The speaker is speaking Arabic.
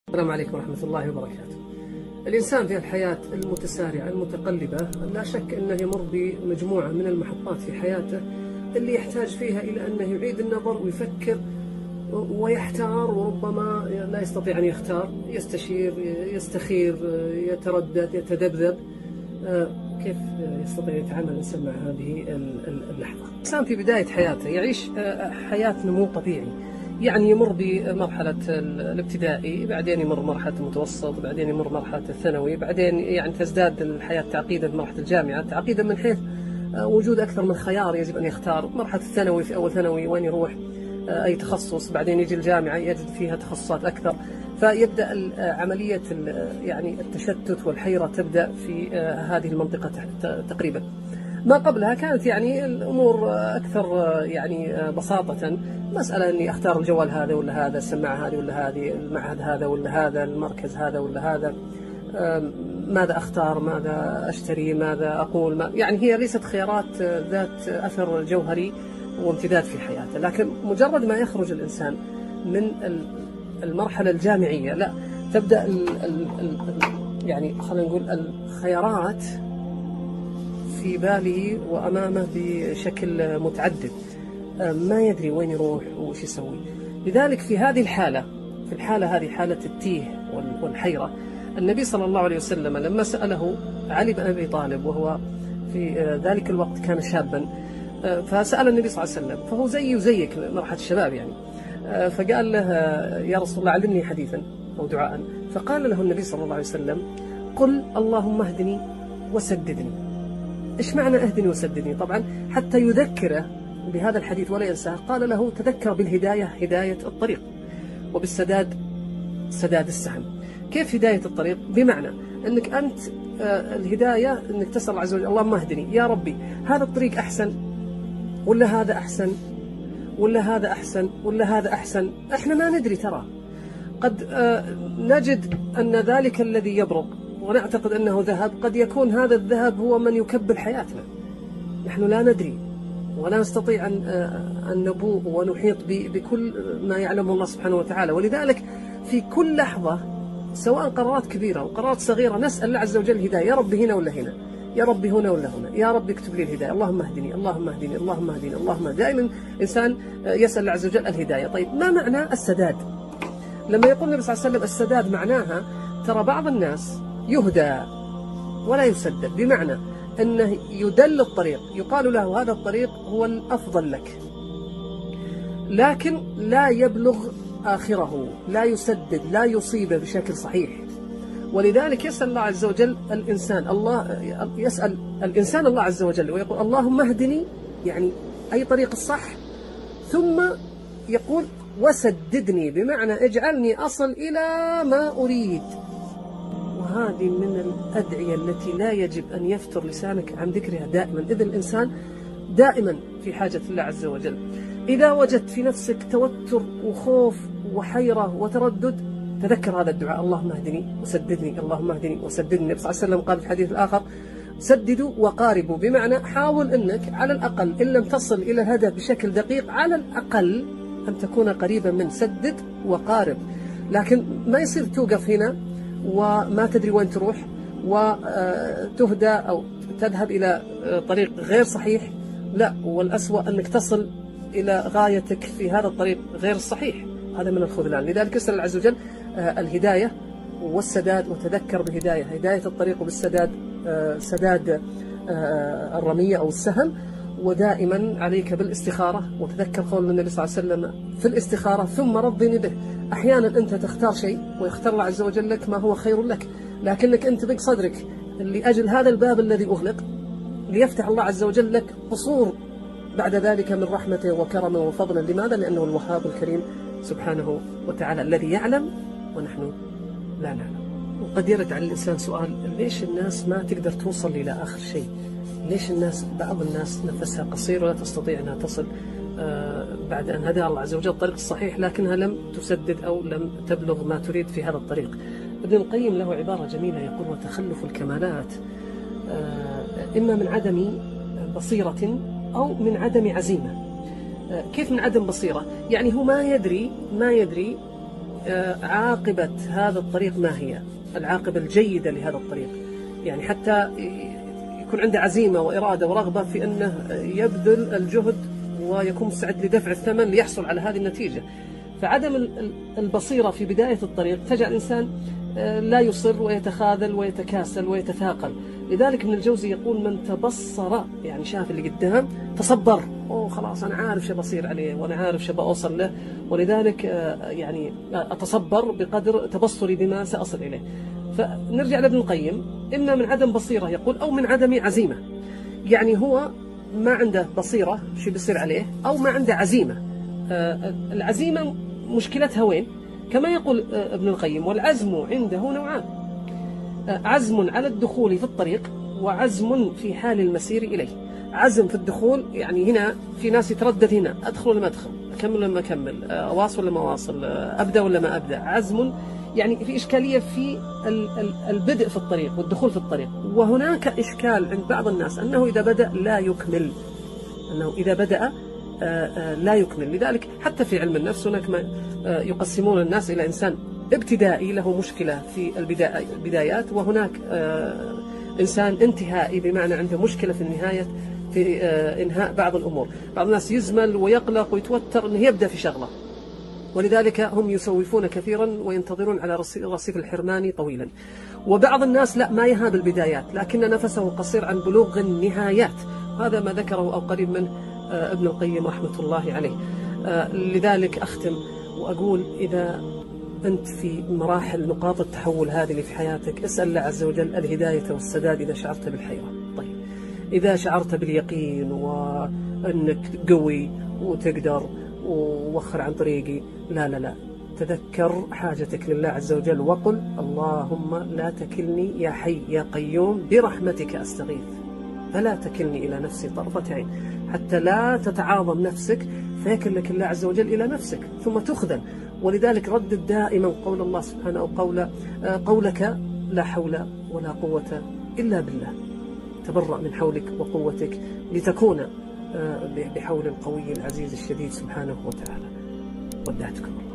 السلام عليكم ورحمة الله وبركاته. الإنسان في الحياة المتسارعة المتقلبة لا شك أنه يمر بمجموعة من المحطات في حياته اللي يحتاج فيها إلى أنه يعيد النظر ويفكر ويحتار، وربما لا يستطيع أن يختار، يستشير، يستخير، يتردد، يتذبذب. كيف يستطيع يتعامل الإنسان مع هذه اللحظة؟ الإنسان في بداية حياته يعيش حياة نمو طبيعي، يعني يمر بمرحلة الابتدائي، بعدين يمر مرحلة المتوسط، بعدين يمر مرحلة الثانوي، بعدين يعني تزداد الحياة تعقيدا في مرحلة الجامعة، تعقيدا من حيث وجود أكثر من خيار يجب أن يختار. مرحلة الثانوي في أول ثانوي وين يروح، أي تخصص، بعدين يجي الجامعة يجد فيها تخصصات أكثر، فيبدأ عملية يعني التشتت والحيرة تبدأ في هذه المنطقة تقريبا. ما قبلها كانت يعني الأمور أكثر يعني بساطة، مسألة أني أختار الجوال هذا ولا هذا، السماعة هذه ولا هذه، المعهد هذا ولا هذا، المركز هذا ولا هذا، ماذا أختار، ماذا أشتري، ماذا أقول، يعني هي ليست خيارات ذات أثر جوهري وامتداد في حياته. لكن مجرد ما يخرج الإنسان من المرحلة الجامعية، لا تبدأ يعني خلينا نقول الخيارات في باله وأمامه بشكل متعدد، ما يدري وين يروح وش يسوي. لذلك في هذه الحالة، في الحالة هذه حالة التيه والحيرة، النبي صلى الله عليه وسلم لما سأله علي بن أبي طالب، وهو في ذلك الوقت كان شابا، فسأل النبي صلى الله عليه وسلم، فهو زي وزيك مرحلة الشباب يعني، فقال له يا رسول الله علمني حديثا أو دعاء، فقال له النبي صلى الله عليه وسلم قل اللهم اهدني وسددني. إيش معنى اهدني وسددني؟ طبعا حتى يذكره بهذا الحديث ولا ينساه، قال له تذكر بالهداية هداية الطريق، وبالسداد سداد السهم. كيف هداية الطريق؟ بمعنى أنك أنت الهداية أنك تسأل الله عز وجل اللهم اهدني، يا ربي هذا الطريق أحسن ولا هذا أحسن ولا هذا أحسن ولا هذا أحسن؟ إحنا ما ندري، ترى قد نجد أن ذلك الذي يبرق ونعتقد أنه ذهب قد يكون هذا الذهب هو من يكبل حياتنا. نحن لا ندري ولا نستطيع أن نبوء ونحيط بكل ما يعلمه الله سبحانه وتعالى. ولذلك في كل لحظة، سواء قرارات كبيرة أو قرارات صغيرة، نسأل الله عز وجل الهداية، يا رب هنا ولا هنا، يا رب هنا ولا هنا، يا رب اكتب لي الهداية، اللهم اهدني اللهم اهدني اللهم اهدني اللهم اهدني. دائما إنسان يسأل الله عز وجل الهداية. طيب ما معنى السداد؟ لما يقول النبي صلى الله عليه وسلم السداد، معناها ترى بعض الناس يهدى ولا يسدد، بمعنى أنه يدل الطريق، يقال له هذا الطريق هو الأفضل لك، لكن لا يبلغ آخره، لا يسدد، لا يصيبه بشكل صحيح. ولذلك يسأل الله عز وجل الإنسان، الله يسأل الإنسان الله عز وجل ويقول اللهم اهدني، يعني أي طريق الصح، ثم يقول وسددني، بمعنى اجعلني أصل إلى ما أريد. وهذه من الأدعية التي لا يجب أن يفتر لسانك عن ذكرها دائما، إذ الإنسان دائما في حاجة الله عز وجل. إذا وجدت في نفسك توتر وخوف وحيرة وتردد، تذكر هذا الدعاء، اللهم اهدني وسددني اللهم اهدني وسددني. النبي صلى الله عليه وسلم قال في الحديث الآخر سددوا وقاربوا، بمعنى حاول أنك على الأقل إن لم تصل إلى الهدف بشكل دقيق، على الأقل أن تكون قريبا من سدد وقارب. لكن ما يصير توقف هنا وما تدري وين تروح وتهدى أو تذهب إلى طريق غير صحيح، لا، والأسوأ أنك تصل إلى غايتك في هذا الطريق غير الصحيح، هذا من الخذلان. لذلك يسأل الله عز وجل الهداية والسداد، وتذكر بالهداية هداية الطريق، وبالسداد سداد الرمية أو السهم. ودائما عليك بالاستخارة، وتذكر قول النبي صلى الله عليه وسلم في الاستخارة ثم رضني به. أحيانا أنت تختار شيء ويختار الله عز وجل لك ما هو خير لك، لكنك أنت ضيق صدرك لأجل هذا الباب الذي أغلق، ليفتح الله عز وجل لك قصور بعد ذلك من رحمته وكرمه وفضله. لماذا؟ لأنه الوهاب الكريم سبحانه وتعالى الذي يعلم ونحن لا نعلم. وقد يرد على الإنسان سؤال، ليش الناس ما تقدر توصل إلى آخر شيء؟ ليش بعض الناس نفسها قصير ولا تستطيع أنها تصل بعد أن هداها الله عز وجل الطريق الصحيح، لكنها لم تسدد أو لم تبلغ ما تريد في هذا الطريق؟ ابن القيم له عبارة جميلة يقول وتخلف الكمالات إما من عدم بصيرة أو من عدم عزيمة. كيف من عدم بصيرة؟ يعني هو ما يدري عاقبة هذا الطريق ما هي العاقبة الجيدة لهذا الطريق، يعني حتى يكون عنده عزيمة وإرادة ورغبة في أنه يبذل الجهد ويكون مستعد لدفع الثمن ليحصل على هذه النتيجة. فعدم البصيرة في بداية الطريق تجعل الإنسان لا يصر ويتخاذل ويتكاسل ويتثاقل. لذلك ابن الجوزي يقول: من تبصر، يعني شاف اللي قدام، تصبر، خلاص أنا عارف شو بصير عليه وأنا عارف شو بأوصل له، ولذلك يعني أتصبر بقدر تبصري بما سأصل إليه. فنرجع لابن القيم: إما من عدم بصيرة يقول، أو من عدم عزيمة، يعني هو ما عنده بصيرة شو بيصير عليه، أو ما عنده عزيمة. العزيمة مشكلتها وين؟ كما يقول ابن القيم: والعزم عنده نوعان: عزم على الدخول في الطريق، وعزم في حال المسير إليه. عزم في الدخول، يعني هنا في ناس يتردد، هنا أدخل ولا ما أدخل، أكمل ولا ما أكمل، أواصل ولا ما أواصل، أبدأ ولا ما أبدأ. عزم يعني في إشكالية في البدء في الطريق والدخول في الطريق. وهناك إشكال عند بعض الناس أنه إذا بدأ لا يكمل، أنه إذا بدأ لا يكمل. لذلك حتى في علم النفس هناك ما يقسمون الناس إلى إنسان ابتدائي له مشكلة في البدايات، وهناك إنسان انتهائي بمعنى عنده مشكلة في النهاية، في إنهاء بعض الأمور. بعض الناس يزمل ويقلق ويتوتر أنه يبدأ في شغلة، ولذلك هم يسوفون كثيرا وينتظرون على رصيف الحرمان طويلا. وبعض الناس لا، ما يهاب البدايات لكن نفسه قصير عن بلوغ النهايات. هذا ما ذكره أو قريب منه ابن القيم رحمة الله عليه. لذلك أختم وأقول: إذا أنت في مراحل نقاط التحول هذه اللي في حياتك، اسأل الله عز وجل الهداية والسداد إذا شعرت بالحيرة. طيب، إذا شعرت باليقين وأنك قوي وتقدر ووخر عن طريقي، لا، تذكر حاجتك لله عز وجل وقل: اللهم لا تكلني يا حي يا قيوم برحمتك أستغيث، فلا تكلني إلى نفسي طرفة عين، حتى لا تتعاظم نفسك فيكلك الله عز وجل إلى نفسك ثم تخذل. ولذلك ردد دائما قول الله سبحانه، أو قولك: لا حول ولا قوة إلا بالله. تبرأ من حولك وقوتك لتكون بحول القوي العزيز الشديد سبحانه وتعالى. ودعتكم الله.